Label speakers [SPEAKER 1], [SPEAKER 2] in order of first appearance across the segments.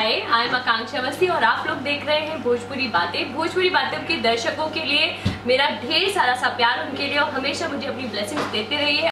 [SPEAKER 1] Hi, I am आकांक्षा अवस्थी और आप लोग देख रहे हैं भोजपुरी बातें। भोजपुरी बातें के दर्शकों के लिए मेरा ढेर सारा सा प्यार उनके लिए और हमेशा मुझे अपनी ब्लेसिंग्स देते रहिए।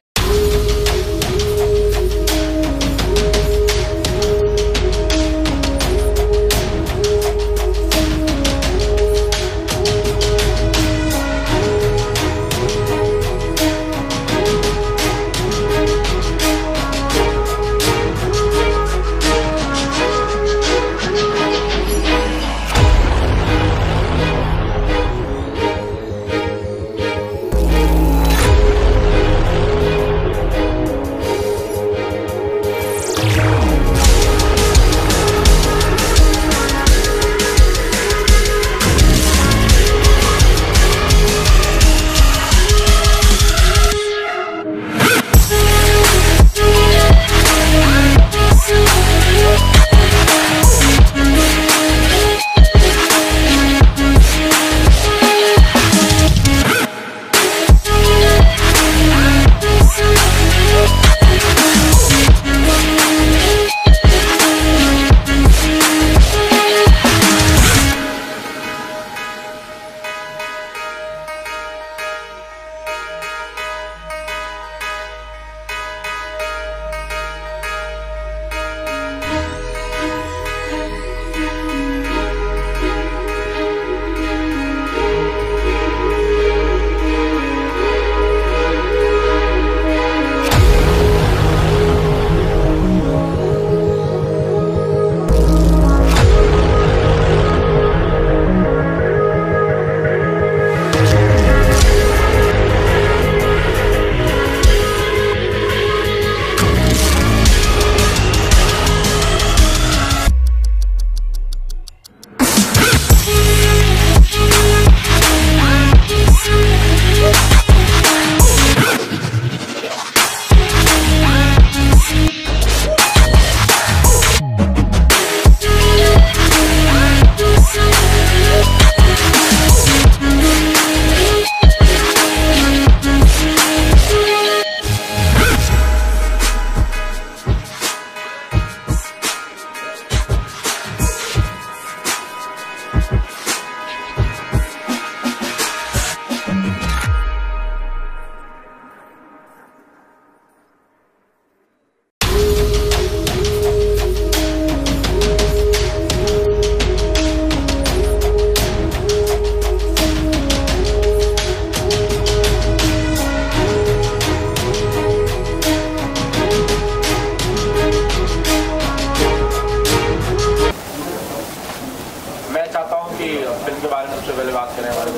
[SPEAKER 2] फिल्म के बारे में सबसे पहले बात करें हमारे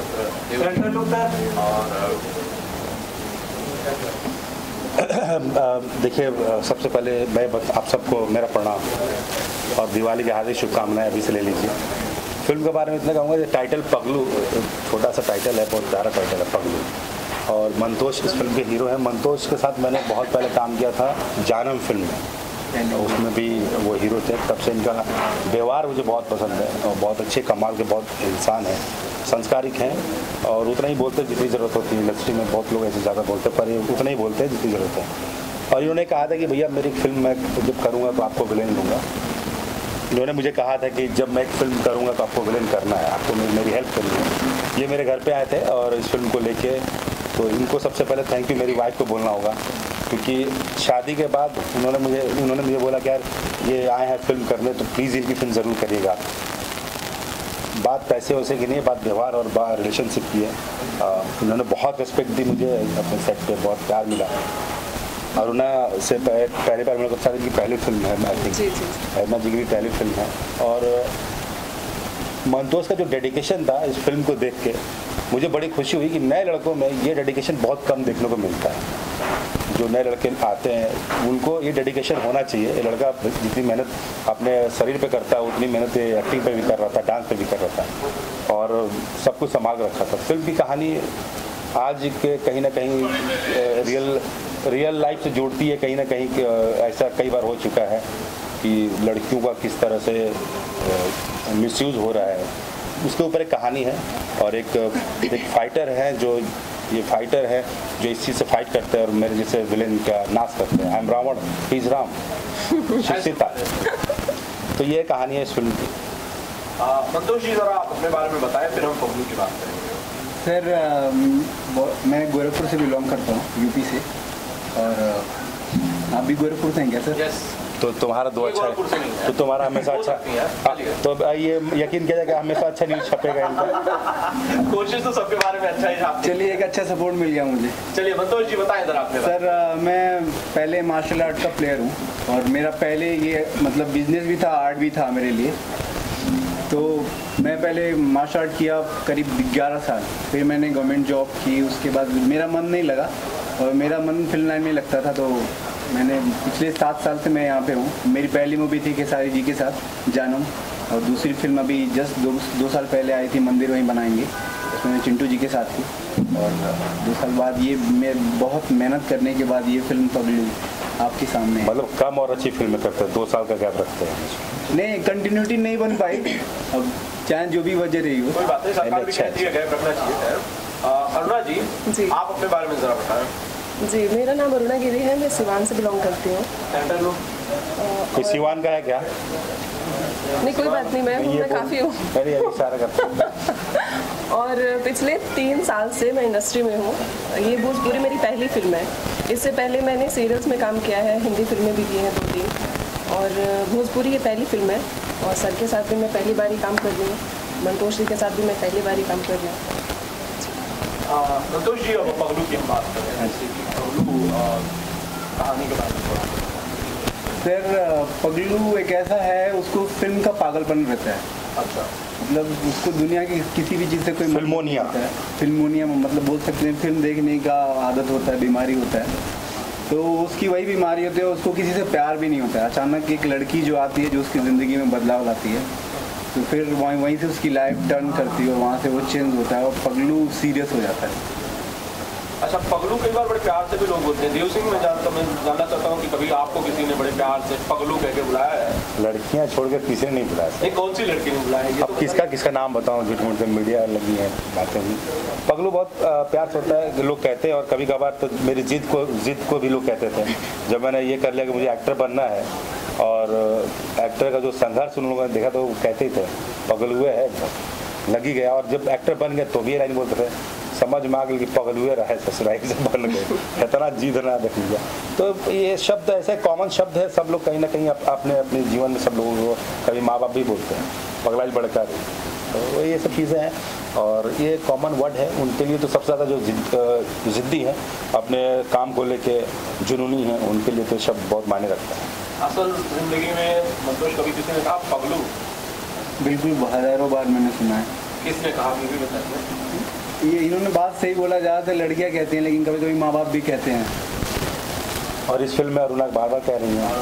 [SPEAKER 3] और देखिए, सबसे पहले मैं आप सबको मेरा प्रणाम और दिवाली की हार्दिक शुभकामनाएं अभी से ले लीजिए। फिल्म के बारे में इतना कहूँगा, ये टाइटल पगलू, छोटा सा टाइटल है, बहुत प्यारा टाइटल है पगलू। और मंतोष इस फिल्म के हीरो हैं। मंतोष के साथ मैंने बहुत पहले काम किया था जानम फिल्म में, उसमें भी वो हीरो थे। तब से इनका व्यवहार मुझे बहुत पसंद है और बहुत अच्छे कमाल के बहुत इंसान हैं, संस्कारिक हैं और उतना ही बोलते जितनी ज़रूरत होती है। इंडस्ट्री में बहुत लोग ऐसे ज़्यादा बोलते पर ये उतना ही बोलते हैं जितनी ज़रूरत है। और इन्होंने कहा था कि भैया मेरी फिल्म मैं जब करूँगा तो आपको विलेन लूँगा। इन्होंने मुझे कहा था कि जब मैं एक फिल्म करूँगा तो आपको विलेन करना है, आपको मेरी हेल्प करनी है। ये मेरे घर पर आए थे और इस फिल्म को लेके, तो इनको सबसे पहले थैंक यू मेरी वाइफ को बोलना होगा, क्योंकि शादी के बाद उन्होंने मुझे बोला कि यार ये आए हैं फिल्म करने तो प्लीज़ इनकी फिल्म ज़रूर करिएगा। बात पैसे वैसे की नहीं है, बात व्यवहार और बात रिलेशनशिप की है। उन्होंने बहुत रिस्पेक्ट दी मुझे अपने सेट पे, बहुत प्यार मिला। और उन्हें से पहले बार मेरे को इनकी पहली फिल्म है, आई थिंक अरुणा जी की भी पहली फिल्म है। और मंतोष का जो डेडिकेशन था इस फिल्म को देख के मुझे बड़ी खुशी हुई कि नए लड़कों में ये डेडिकेशन बहुत कम देखने को मिलता है। जो नए लड़के आते हैं उनको ये डेडिकेशन होना चाहिए। ये लड़का जितनी मेहनत अपने शरीर पे करता है उतनी मेहनत एक्टिंग पे भी कर रहा था, डांस पे भी कर रहा था और सब कुछ संभाल रखा था। फिल्म की कहानी आज के कहीं ना कहीं रियल लाइफ से जोड़ती है। कहीं ना कहीं ऐसा कई बार हो चुका है कि लड़कियों का किस तरह से मिसयूज़ हो रहा है, उसके ऊपर एक कहानी है। और एक फाइटर है जो इस चीज़ से फाइट करते हैं और मेरे जैसे विलेन का नाश करते हैं। I am Ravan, he is Ram, Sita. तो ये कहानी है इस फिल्म की।
[SPEAKER 2] संतोष जी जरा आप अपने बारे में बताएं, फिर हम पगलू की बात करेंगे।
[SPEAKER 4] सर मैं गोरखपुर से बिलोंग करता हूँ, यूपी से। और आप भी गोरखपुर से हैं क्या सर?
[SPEAKER 2] यस।
[SPEAKER 3] तो तुम्हारा दो अच्छा है, तो तुम्हारा हमेशा अच्छा। तो ये यकीन किया जाएगा हमेशा अच्छा न्यूज़ छपेगा इनका।
[SPEAKER 2] कोशिश तो सबके बारे में अच्छा ही छापते।
[SPEAKER 4] चलिए, एक अच्छा सपोर्ट मिल गया मुझे।
[SPEAKER 2] चलिए संतोष जी बताएं जरा अपने।
[SPEAKER 4] सर मैं पहले मार्शल आर्ट का प्लेयर हूँ, और मेरा पहले ये मतलब बिजनेस भी था, आर्ट भी था मेरे लिए। तो मैं पहले मार्शल आर्ट किया करीब 11 साल, फिर मैंने गवर्नमेंट जॉब की। उसके बाद मेरा मन नहीं लगा, और मेरा मन फिल्म लाइन में लगता था। तो मैंने पिछले 7 साल से मैं यहाँ पे हूँ। मेरी पहली मूवी थी खेसारी जी के साथ जानम, और दूसरी फिल्म अभी जस्ट 2 साल पहले आई थी मंदिर वहीं बनाएंगे, उसमें मैं चिंटू जी के साथ थी। और 2 साल बाद ये मैं बहुत मेहनत करने के बाद ये फिल्म पगलू आपके सामने है।
[SPEAKER 3] मतलब कम और अच्छी फिल्में करते हैं, 2 साल का गैप रखते हैं।
[SPEAKER 4] नहीं, कंटिन्यूटी नहीं बन पाई, अब चाहे जो भी वजह रही हो।
[SPEAKER 2] कोई बात नहीं, सरकार भी कहती है गैप रखना चाहिए। अरुणा जी आप अपने बारे में जरा बताएं।
[SPEAKER 5] जी, मेरा नाम अरुणा गिरी है, मैं सिवान से बिलोंग करती हूँ।
[SPEAKER 3] कोई सिवान का है क्या?
[SPEAKER 5] नहीं, कोई बात नहीं, मैं काफ़ी हूँ।
[SPEAKER 3] सारा करता
[SPEAKER 5] और पिछले 3 साल से मैं इंडस्ट्री में हूँ। ये भोजपुरी मेरी पहली फिल्म है। इससे पहले मैंने सीरियल्स में काम किया है, हिंदी फिल्में भी की हैं 2-3, और भोजपुरी ये पहली फिल्म है। और सर के साथ भी मैं पहली बार ही काम कर रही हूँ, मंतोष जी के साथ भी मैं पहली बार ही काम कर रही हूँ।
[SPEAKER 2] संतोष जी अब पगलू की हम बात करें, पगलू कहानी के बारे में थोड़ा।
[SPEAKER 4] सर पगलू एक ऐसा है, उसको फिल्म का पागलपन रहता है।
[SPEAKER 2] अच्छा।
[SPEAKER 4] मतलब उसको दुनिया की किसी भी चीज़ से कोई
[SPEAKER 3] फिल्मोनिया
[SPEAKER 4] होता है। फिल्मोनिया मतलब बोल सकते हैं, फिल्म देखने का आदत होता है, बीमारी होता है। तो उसकी वही बीमारी होती है, उसको किसी से प्यार भी नहीं होता है। अचानक एक लड़की जो आती है, जो उसकी ज़िंदगी में बदलाव लाती है, तो फिर वहीं से उसकी लाइफ टर्न करती है, और वहाँ से वो चेंज होता है, और पगलू सीरियस हो जाता है।
[SPEAKER 2] अच्छा, पगलू कई बार बड़े प्यार से भी लोग बोलते हैं। देव सिंह मैं जानना चाहता हूँ कि कभी आपको किसी ने बड़े प्यार से पगलू कह के बुलाया है?
[SPEAKER 3] लड़कियां छोड़कर किसी ने नहीं बुलाया।
[SPEAKER 2] नहीं, कौन सी लड़की ने बुलाया है?
[SPEAKER 3] अब किसका नाम बताऊं, झूठ मूठ मीडिया लगी है बातें हुई। पगलू बहुत प्यार से होता है, लोग कहते हैं। और कभी कभार तो मेरी जिद को भी लोग कहते थे। जब मैंने ये कर लिया कि मुझे एक्टर बनना है, और एक्टर का जो संघर्ष उन लोगों ने देखा, तो वो कहते ही थे पगलुए है, लगी गया। और जब एक्टर बन गए तो भी ये लाइन बोलते थे, समझ में आ गई कि पगलुए रहे, ससुराल से बन गए, इतना जीत ना देख लिया। तो ये शब्द ऐसे कॉमन शब्द है, सब लोग कहीं ना कहीं अपने जीवन में सब लोगों को, कभी माँ बाप भी बोलते हैं पगलाई बड़का रही। तो ये सब चीज़ें हैं, और ये कॉमन वर्ड है उनके लिए। तो सबसे ज़्यादा जो ज़िद्दी है, अपने काम को लेके जुनूनी है, उनके लिए तो शब्द बहुत मायने रखता है।
[SPEAKER 2] असल जिंदगी में मतलब कभी किसी ने कहा पगलू?
[SPEAKER 4] बिल्कुल, हज़ारों बार मैंने सुना है।
[SPEAKER 2] किसने कहा, मुझे भी बताइए।
[SPEAKER 4] ये इन्होंने बात सही बोला, ज़्यादातर लड़कियाँ कहती हैं, लेकिन कभी कभी माँ बाप भी कहते हैं।
[SPEAKER 3] और इस फिल्म में अरुणा बार-बार कह रही हैं।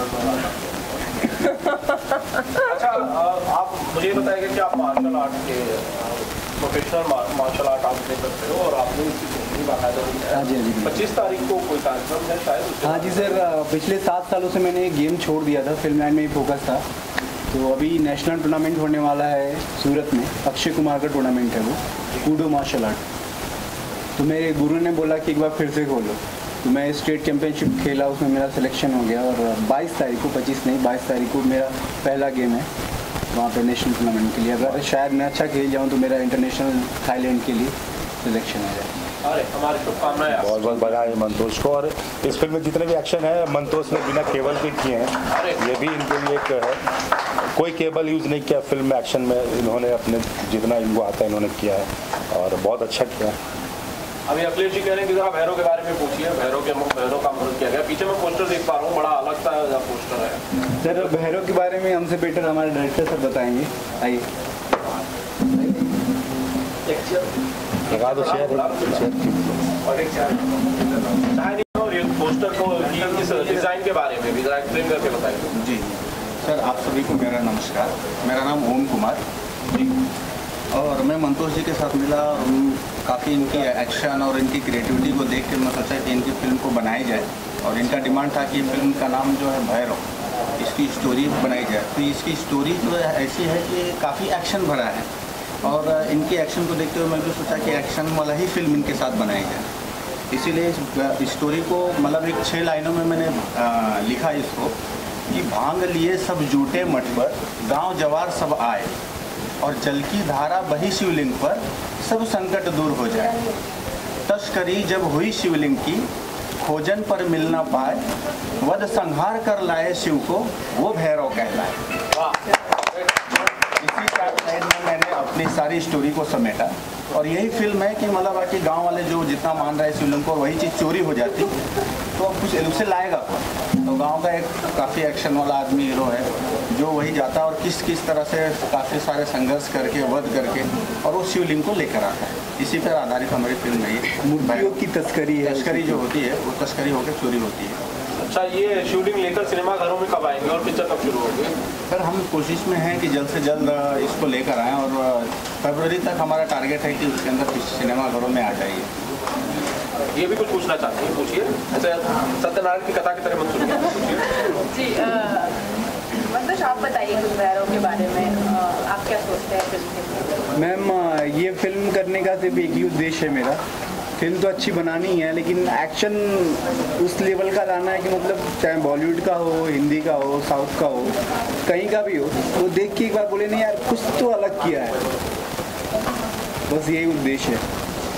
[SPEAKER 2] अच्छा, आप मुझे बताइए कि आप मार्शल आर्ट के प्रोफेशनल मार्शल आर्ट आप देख सकते हो, और आपने इसकी बाकायदा दी है।
[SPEAKER 4] हाँ जी, हाँ जी।
[SPEAKER 2] 25 तारीख को कोई कार्यक्रम है शायद?
[SPEAKER 4] हाँ जी सर, पिछले 7 सालों से मैंने एक गेम छोड़ दिया था, फिल्म लाइन में ही फोकस था। तो अभी नेशनल टूर्नामेंट होने वाला है सूरत में, अक्षय कुमार का टूर्नामेंट है वो, कूडो मार्शल आर्ट। तो मेरे गुरु ने बोला कि एक बार फिर से खोलो, तो मैं स्टेट चैम्पियनशिप खेला, उसमें मेरा सिलेक्शन हो गया। और 22 तारीख को, 25 नहीं 22 तारीख को मेरा पहला गेम है वहाँ पे नेशनल टूर्नामेंट के लिए। अगर शायद मैं अच्छा खेल जाऊँ तो मेरा इंटरनेशनल थाईलैंड के लिए सिलेक्शन आ जाए।
[SPEAKER 2] अरे हमारी शुभकामनाएं।
[SPEAKER 3] बहुत बहुत बधाई मंतोष को। और इस फिल्म में जितने भी एक्शन है, मंतोष ने बिना केबल के किए हैं। ये भी इनके लिए एक है, कोई केबल यूज़ नहीं किया फिल्म में। एक्शन में इन्होंने अपने जितना इनको आता है इन्होंने किया है, और बहुत अच्छा किया।
[SPEAKER 2] अभी अखिलेश जी कह रहे हैं कि जरा भैरव के बारे में पूछिए। भैरव का मदद किया गया, पीछे मैं पोस्टर देख पा रहा हूँ, बड़ा अलग सा पोस्टर है।
[SPEAKER 4] सर भैरव के बारे में हमसे बेटर हमारे डायरेक्टर सर बताएंगे, आइए।
[SPEAKER 3] लगा दो शेयर।
[SPEAKER 2] और ये पोस्टर को इस डिजाइन के बारे में भी जरा एक्सप्लेन करके बताइए।
[SPEAKER 6] जी सर, आप सभी को मेरा नमस्कार। मेरा नाम ओम कुमार जी, और मैं मंतोष जी के साथ मिला। काफ़ी इनकी एक्शन और इनकी क्रिएटिविटी को देख के मैं सोचा कि इनकी फिल्म को बनाई जाए, और इनका डिमांड था कि फिल्म का नाम जो है भैरव, इसकी स्टोरी बनाई जाए। तो इसकी स्टोरी जो है ऐसी है कि काफ़ी एक्शन भरा है, और इनकी एक्शन को देखते हुए मैं भी सोचा कि एक्शन वाला ही फिल्म इनके साथ बनाई जाए। इसीलिए इस स्टोरी को मतलब एक 6 लाइनों में मैंने लिखा इसको, कि भांग लिए सब जूटे मठ पर, गांव जवार सब आए, और जल की धारा बही शिवलिंग पर, सब संकट दूर हो जाए। तस्करी जब हुई शिवलिंग की, खोजन पर मिल ना पाए, वध संहार कर लाए शिव को, वो भैरव कहलाए। इसी टाइम में मैंने अपनी सारी स्टोरी को समेटा, और यही फिल्म है कि मतलब बाकी गांव वाले जो जितना मान रहे हैं शिवलिंग को, वही चीज़ चोरी हो जाती तो अब कुछ उसे लाएगा कौन। तो गांव का एक काफ़ी एक्शन वाला आदमी हीरो है जो वही जाता है और किस किस तरह से काफ़ी सारे संघर्ष करके, वध करके, और वो शिवलिंग को लेकर आता है। इसी पर आधारित हमारी फिल्म है ये।
[SPEAKER 4] मूर्तियों की तस्करी है,
[SPEAKER 6] तस्करी जो होती है वो तस्करी होकर चोरी होती है।
[SPEAKER 2] अच्छा, ये शूटिंग लेकर सिनेमा घरों में कब आएंगे और पिक्चर कब शुरू होगी?
[SPEAKER 6] सर हम कोशिश में हैं कि जल्द से जल्द इसको लेकर आएँ, और फरवरी तक हमारा टारगेट है कि उसके अंदर सिनेमा घरों में आ जाइए।
[SPEAKER 2] ये भी कुछ पूछना चाहती हैं, पूछिए। ऐसे सत्यनारायण की कथा की तरह मत सुनिए।
[SPEAKER 7] जी मतलब आप बताइए कुछ भैरव के बारे में, आप क्या सोचते हैं फिल्म के?
[SPEAKER 4] मैम ये फिल्म करने का सिर्फ एक ही उद्देश्य है मेरा। फिल्म तो अच्छी बनानी है, लेकिन एक्शन उस लेवल का लाना है कि मतलब चाहे बॉलीवुड का हो, हिंदी का हो, साउथ का हो, कहीं का भी हो, वो देख के एक बार बोले नहीं यार कुछ तो अलग किया है। बस यही उद्देश्य है।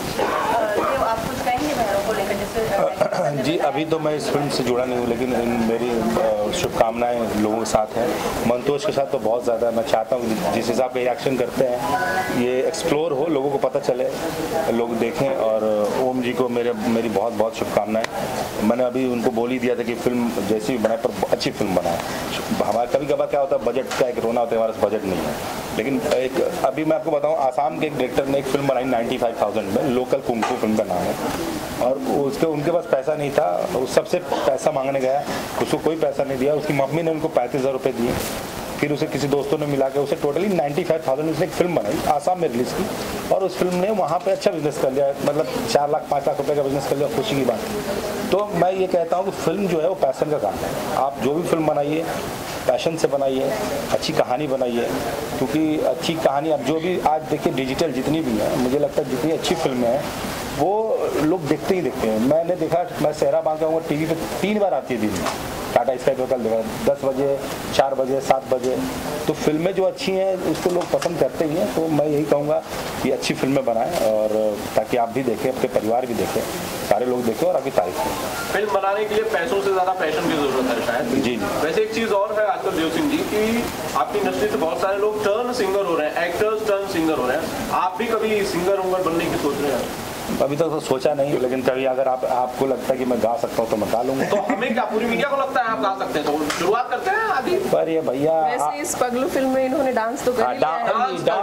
[SPEAKER 7] तो आप कुछ कहेंगे भैरव को लेकर? जैसे
[SPEAKER 3] जी अभी तो मैं इस फिल्म से जुड़ा नहीं हूँ, लेकिन मेरी शुभकामनाएं लोगों के साथ हैं। मंतोष के साथ तो बहुत ज़्यादा मैं चाहता हूँ जिस हिसाब से एक्शन करते हैं ये एक्सप्लोर हो, लोगों को पता चले, लोग देखें। और ओम जी को मेरी बहुत बहुत शुभकामनाएं। मैंने अभी उनको बोल ही दिया था कि फिल्म जैसी भी बनाए पर अच्छी फिल्म बनाए। हमारा कभी कभार क्या होता है बजट का एक रोना होता है, हमारे पास बजट नहीं है। लेकिन एक अभी मैं आपको बताऊं, आसाम के एक डायरेक्टर ने एक फिल्म बनाई 95,000 में, लोकल कुंफू फिल्म का नाम है, और उनके पास पैसा नहीं था, उस सबसे पैसा मांगने गया, उसको कोई पैसा नहीं दिया, उसकी मम्मी ने उनको 35,000 रुपये दिए। फिर उसे किसी दोस्तों ने मिला के उसे टोटली 95,000 उसने एक फिल्म बनाई, आसाम में रिलीज़ की, और उस फिल्म ने वहाँ पे अच्छा बिजनेस कर लिया, मतलब 4 लाख 5 लाख रुपए का बिजनेस कर लिया। खुशी की बात। तो मैं ये कहता हूँ कि फिल्म जो है वो पैशन का काम है। आप जो भी फिल्म बनाइए पैशन से बनाइए, अच्छी कहानी बनाइए, क्योंकि अच्छी कहानी अब जो भी आज देखिए डिजिटल जितनी भी है, मुझे लगता है जितनी अच्छी फिल्में हैं वो लोग देखते ही देखते हैं। मैंने देखा, मैं सहरा बांका हूँ, टीवी पे 3 बार आती है दिन में, टाटा स्काई पे कल देखा 10 बजे, 4 बजे, 7 बजे। तो फिल्में जो अच्छी हैं उसको लोग पसंद करते ही हैं। तो मैं यही कहूँगा कि अच्छी फिल्में बनाएं, और ताकि आप भी देखें, अपने परिवार भी देखें, सारे लोग देखें और आपकी तारीफ करें।
[SPEAKER 2] फिल्म बनाने के लिए पैसों से ज़्यादा पैशन की जरूरत है शायद।
[SPEAKER 3] जी।
[SPEAKER 2] वैसे एक चीज़ और है आजकल देव सिंह जी कि आपकी इंडस्ट्री से बहुत सारे लोग टर्न सिंगर हो रहे हैं, एक्टर्स टर्न सिंगर हो रहे हैं। आप भी कभी सिंगर उंगर बनने की सोच रहे हैं?
[SPEAKER 3] अभी तक तो सोचा नहीं, लेकिन कभी अगर आपको लगता है कि मैं गा सकता हूँ तो मैं गा लूँगा।
[SPEAKER 2] तो हमें क्या पूरी मीडिया को लगता है आप गा सकते हैं, तो शुरुआत करते हैं आदि।
[SPEAKER 3] पर ये भैया
[SPEAKER 5] वैसे इस पगलू फिल्म में इन्होंने डांस तो कर लिया है।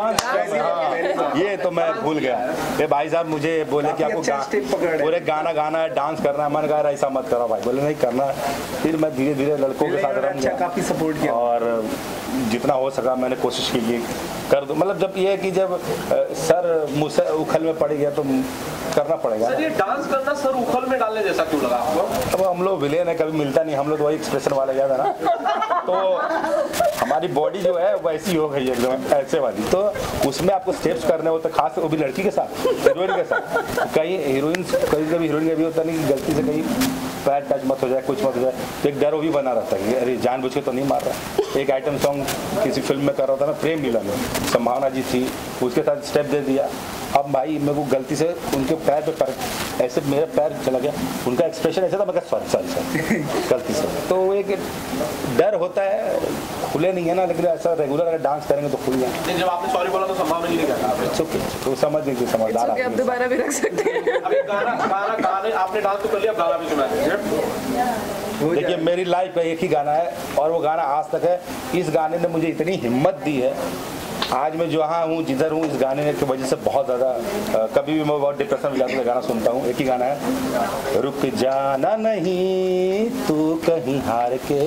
[SPEAKER 3] डांस ये तो मैं भूल गया। ये भाई साहब मुझे बोले कि आपको पूरे गाना गाना है, डांस करना है। मैंने कहा ऐसा मत करो भाई, बोले नहीं करना है। फिर मैं धीरे धीरे लड़कों के साथ रहूँगा,
[SPEAKER 4] काफ़ी सपोर्ट किया,
[SPEAKER 3] और जितना हो सका मैंने कोशिश की कर दो। मतलब जब ये है कि जब सर मुझसे उखल में पड़ गया तो करना पड़ेगा।
[SPEAKER 2] सर ये डांस करना सर उखल में डालने जैसा क्यों लगा आपको?
[SPEAKER 3] अब हम लोग विलेन है, कभी मिलता नहीं, हम लोग तो वही एक्सप्रेशन वाले याद है ना। तो हमारी बॉडी जो है वैसी हो गई एकदम ऐसे वाली, तो उसमें आपको स्टेप्स करने होते, खास वो भी लड़की के साथ, हीरोइन के साथ। कई हीरोइन कभी हीरोइन का भी होता नहीं कि गलती से कहीं पैर टच मत हो जाए, कुछ मत हो जाए, तो एक डर वो भी बना रहता है कि अरे जानबूझ के तो नहीं मार रहा। एक आइटम सॉन्ग किसी फिल्म में कर रहा था ना, प्रेम लीला में संभावना जी थी, उसके साथ स्टेप दे दिया। अब भाई मेरे को गलती से उनके पैर पे ऐसे मेरा पैर चला गया, उनका एक्सप्रेशन ऐसा था, मैं कहा सॉरी गलती से। तो एक डर होता है, खुले नहीं है ना, लेकिन ऐसा रेगुलर अगर डांस करेंगे तो खुल जाए।
[SPEAKER 2] जब आपने सॉरी बोला तो संभावना जी ने क्या कहा?
[SPEAKER 3] तो समझ नहीं, समझदार
[SPEAKER 5] आप दोबारा भी रख सकते हैं।
[SPEAKER 2] अभी गाना आपने डांस तो कर लिया, गाना भी सुना दीजिए।
[SPEAKER 3] देखिए मेरी लाइफ का एक ही गाना है और वो गाना आज तक है। इस गाने ने मुझे इतनी हिम्मत दी है, आज मैं जहाँ हूँ जिधर हूँ, इस गाने की वजह से बहुत ज़्यादा कभी भी मैं बहुत डिप्रेशन में जाता हूँ, गाना सुनता हूँ। एक ही गाना है, रुक जाना नहीं तू कहीं हार के,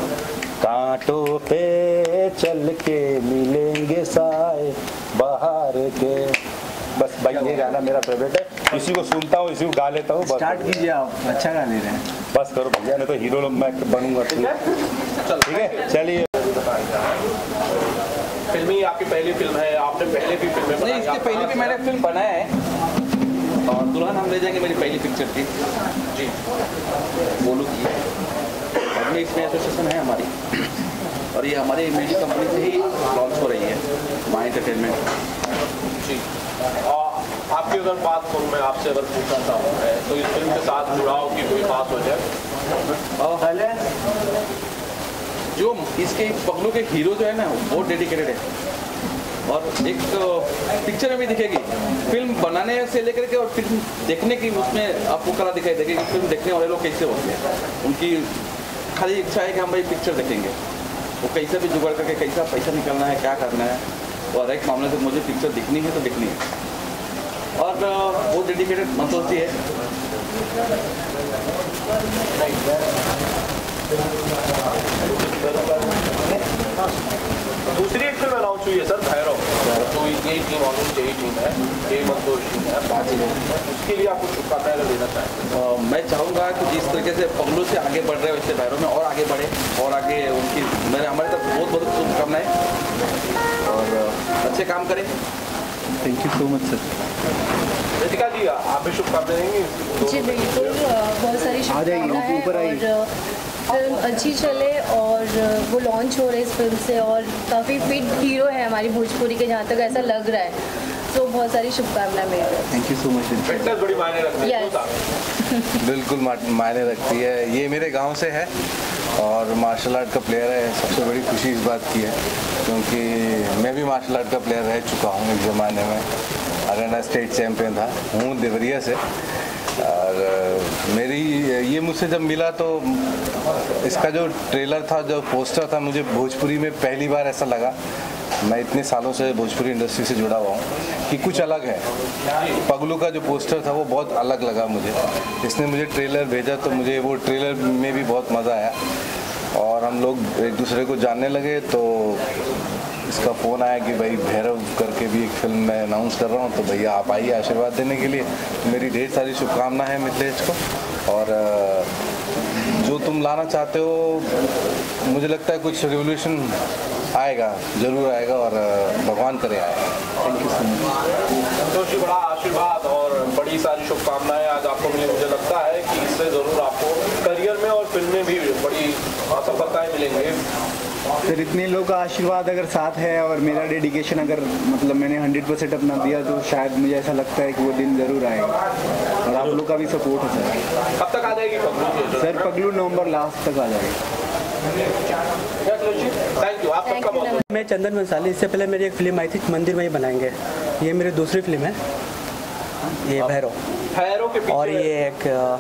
[SPEAKER 3] कांटों पे चल के मिलेंगे साए बाहर के। बस भाई ये गाना मेरा फेवरेट है, इसी को सुनता हूँ, इसी को गा लेता हूँ।
[SPEAKER 4] स्टार्ट कीजिए आप, अच्छा गा ले रहे हैं।
[SPEAKER 3] बस करो भैया, नहीं तो हीरो मैं बनूंगा। ठीक है चलिए।
[SPEAKER 2] फिल्मी आपकी पहली फिल्म है, आपने पहले भी फिल्में बनाई?
[SPEAKER 8] इसके पहले भी मैंने फिल्म बनाया है, और दुल्हन हम ले जाएंगे मेरी पहली पिक्चर थी जी, बोलू की।
[SPEAKER 6] में इसमें एसोसिएशन है हमारी, और ये हमारी म्यूजिक कंपनी से ही लॉन्च हो रही है, माँ एंटरटेनमेंट
[SPEAKER 2] जी। आपकी अगर बात करूँ, मैं आपसे अगर पूछना चाहूँ तो इस फिल्म के साथ जुड़ाव की कोई बात हो जाए?
[SPEAKER 6] जो इसके पगलू के हीरो जो है ना, वो डेडिकेटेड है, और एक पिक्चर में भी दिखेगी, फिल्म बनाने से लेकर के और फिल्म देखने की उसमें आपको कला दिखाई देगी कि फिल्म देखने वाले लोग कैसे होते हैं। उनकी खाली इच्छा है कि हम भाई पिक्चर देखेंगे, वो कैसे भी जुगाड़ करके कैसा पैसा निकालना है, क्या करना है, और एक मामले से मुझे पिक्चर दिखनी है तो दिखनी है, और वो डेडिकेटेड मंतोष जी है।
[SPEAKER 2] दूसरी एक फिल्म अनाउंस हुई है सर, भैरव, तो यही टीम ऑलमोस्ट यही टीम है, ये मंतोष टीम है, उसके लिए आप कुछ शुभकामनाएं अगर देना चाहें?
[SPEAKER 6] मैं चाहूँगा कि जिस तरीके से पगलू से आगे बढ़ रहे हो, इससे भैरव में और आगे बढ़े, और आगे उनकी हमारे तरफ बहुत बहुत शुभकामनाएं, और अच्छे काम करें।
[SPEAKER 4] Thank you so much sir.
[SPEAKER 2] Ritika ji, आप भी शुभकामनाएं देंगी?
[SPEAKER 9] जी बिल्कुल, बहुत सारी शुभकामनाएं, और फिल्म अच्छी चले, और वो लॉन्च हो रहे इस फिल्म से, और काफ़ी फिट हीरो है हमारी भोजपुरी के, जहाँ तक ऐसा लग रहा है, तो बहुत सारी शुभकामनाएं मेरे।
[SPEAKER 4] Thank you so much.
[SPEAKER 2] Fitness बड़ी मायने रखती है।
[SPEAKER 10] बिल्कुल मायने रखती है। ये मेरे गांव से है और मार्शल आर्ट का प्लेयर है। सबसे बड़ी खुशी इस बात की है क्योंकि मैं भी मार्शल आर्ट का प्लेयर रह चुका हूँ एक ज़माने में, अरेना स्टेट चैम्पियन था, हूँ देवरिया से। और मेरी ये मुझसे जब मिला तो इसका जो ट्रेलर था, जो पोस्टर था, मुझे भोजपुरी में पहली बार ऐसा लगा, मैं इतने सालों से भोजपुरी इंडस्ट्री से जुड़ा हुआ हूँ, कि कुछ अलग है। पगलू का जो पोस्टर था वो बहुत अलग लगा मुझे। इसने मुझे ट्रेलर भेजा तो मुझे वो ट्रेलर में भी बहुत मज़ा आया और हम लोग एक दूसरे को जानने लगे। तो इसका फ़ोन आया कि भाई भैरव करके भी एक फिल्म मैं अनाउंस कर रहा हूँ, तो भैया आप आइए आशीर्वाद देने के लिए। तो मेरी ढेर सारी शुभकामनाएं हैं मिथिलेश को, और जो तुम लाना चाहते हो मुझे लगता है कुछ रिवोल्यूशन आएगा, ज़रूर आएगा, और भगवान करे आएगा। Thank you so much.
[SPEAKER 2] तो जी, बड़ा आशीर्वाद और बड़ी सारी शुभकामनाएं आज आपको मिली। मुझे लगता है कि इससे ज़रूर आपको करियर में और फिल्म में भी बड़ी सफलताएं मिलेंगी।
[SPEAKER 4] फिर इतने लोगों का आशीर्वाद अगर साथ है और मेरा डेडिकेशन अगर मतलब मैंने 100% अपना दिया, तो शायद मुझे ऐसा लगता है कि वो दिन ज़रूर आएगा। और आप लोग का भी सपोर्ट है सर।
[SPEAKER 2] कब तक आ जाएगी पगलू?
[SPEAKER 4] सर पगलू नवंबर लास्ट तक आ जाएगी।
[SPEAKER 2] Thank you. आप सबका बहुत।
[SPEAKER 11] मैं चंदन बंसाली। इससे पहले मेरी एक फिल्म आई थी मंदिर में ही बनाएंगे, ये मेरी दूसरी फिल्म है, ये भैरव
[SPEAKER 2] के पीछे,
[SPEAKER 11] और ये एक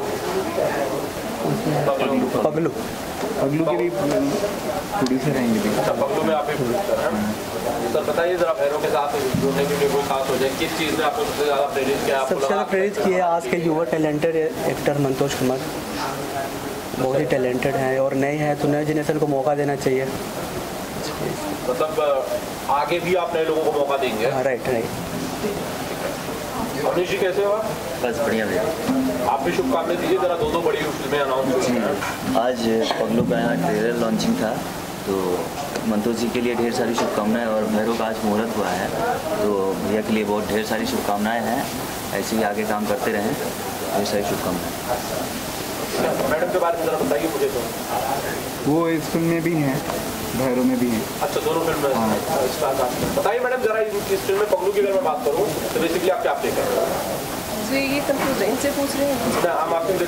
[SPEAKER 11] पगलू
[SPEAKER 4] के भी प्रोड्यूसर रहेंगे।
[SPEAKER 2] पगलू में आप ही प्रोड्यूसर हैं। सर बताइए जरा, भैरव के साथ जुड़ने के लिए कोई खास हो जाए, किस चीज़ ने आपको सबसे ज़्यादा प्रेरित किया?
[SPEAKER 11] सबसे ज़्यादा प्रेरित किया आज के युवा टैलेंटेड एक्टर मंतोष कुमार, बहुत ही टैलेंटेड हैं और नए हैं, तो नए जनरेशन को मौका देना चाहिए।
[SPEAKER 2] मतलब आगे भी आप नए लोगों को मौका देंगे?
[SPEAKER 11] हाँ, राइट।
[SPEAKER 2] अवनीश जी कैसे हो?
[SPEAKER 12] बस बढ़िया भैया।
[SPEAKER 2] आप भी शुभकामनाएं दीजिए जरा। दो बड़ी फिल्में अनाउंस हुई हैं।
[SPEAKER 12] आज पगलू का यहाँ ट्रेलर लॉन्चिंग था, तो मंतोष जी के लिए ढेर सारी शुभकामनाएं, और भैरव का आज मुहूर्त हुआ है, तो भैया के लिए बहुत ढेर सारी शुभकामनाएं हैं। ऐसे ही आगे काम करते रहें, ढेर सारी शुभकामनाएं।
[SPEAKER 2] मैडम के बारे में जरा बताइए मुझे। तो
[SPEAKER 4] वो इस फिल्म में भी हैं, भैरव में भी हैं। अच्छा, दोनों फिल्म में
[SPEAKER 2] बताइए मैडम जरा। इस फिल्म में पगलू की अगर मैं बात करूँ तो बेसिकली आप क्या प्ले कर रहे हो?
[SPEAKER 5] जी, ये कंफ्यूज है, इनसे पूछ रहे हैं।
[SPEAKER 2] हम आपको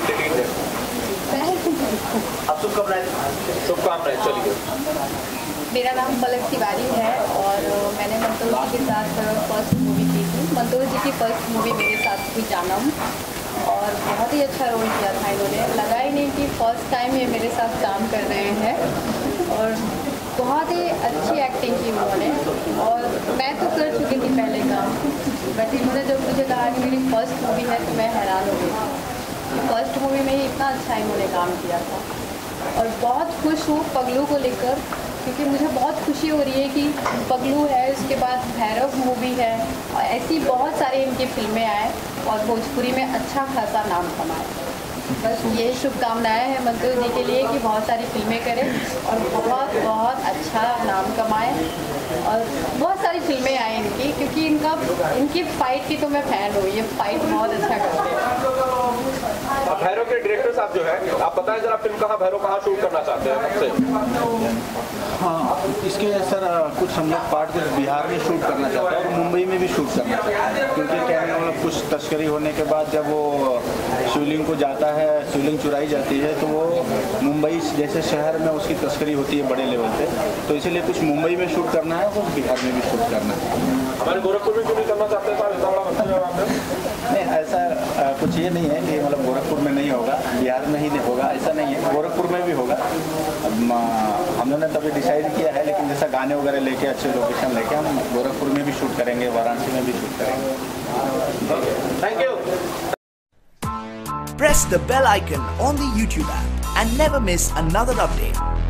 [SPEAKER 2] आप शुभकामनाएं। चलिए।
[SPEAKER 7] मेरा नाम पलक तिवारी है और मैंने मंतोष जी के साथ फर्स्ट मूवी की थी। मंतोष जी की फर्स्ट मूवी मेरे साथ थी जानम, और बहुत ही अच्छा रोल किया था इन्होंने। लगा ही नहीं कि फर्स्ट टाइम ये मेरे साथ काम कर रहे हैं, और बहुत ही अच्छी एक्टिंग की उन्होंने। और मैं तो कर चुकी थी पहले काम, बट इन्होंने जब मुझे कहा कि मेरी फर्स्ट मूवी है तो मैं हैरान हो गई। फर्स्ट मूवी में ही इतना अच्छा इन्होंने काम किया था, और बहुत खुश हूँ पगलू को लेकर, क्योंकि मुझे बहुत खुशी हो रही है कि पगलू है, उसके बाद भैरव मूवी है, और ऐसी बहुत सारी इनकी फिल्में आए और भोजपुरी में अच्छा खासा नाम कमाए। बस ये शुभकामनाएं हैं मंतोष जी के लिए कि बहुत सारी फिल्में करें और बहुत बहुत अच्छा नाम कमाएं, और बहुत सारी फिल्में आए इनकी, क्योंकि इनकी फ़ाइट की तो मैं फ़ैन हूँ। ये फ़ाइट बहुत अच्छा करते हैं।
[SPEAKER 2] भैरव के डायरेक्टर साहब जो है, आप बताएं जरा फिल्म कहाँ शूट करना चाहते हैं सबसे?
[SPEAKER 6] हाँ, इसके सर कुछ हम लोग पार्ट कुछ बिहार में शूट करना चाहते हैं और मुंबई में भी शूट करना चाहते हैं, क्योंकि क्या है मतलब कुछ तस्करी होने के बाद जब वो शिवलिंग को जाता है, शिवलिंग चुराई जाती है, तो वो मुंबई जैसे शहर में उसकी तस्करी होती है बड़े लेवल पे, तो इसीलिए कुछ मुंबई में शूट करना है और बिहार में भी शूट करना है।
[SPEAKER 2] हमारे गोरखपुर में क्यों नहीं करना चाहते हैं?
[SPEAKER 6] नहीं, ऐसा कुछ ये नहीं है कि मतलब गोरखपुर में नहीं होगा, बिहार में ही नहीं होगा, ऐसा नहीं है, गोरखपुर में भी होगा। अब हम लोगों ने तभी डिसाइड किया है, लेकिन जैसा गाने वगैरह लेके अच्छे लोकेशन लेके हम गोरखपुर में भी शूट करेंगे, वाराणसी में भी शूट करेंगे।
[SPEAKER 2] Thank you.
[SPEAKER 13] Press the bell icon on the YouTube app and never miss another update.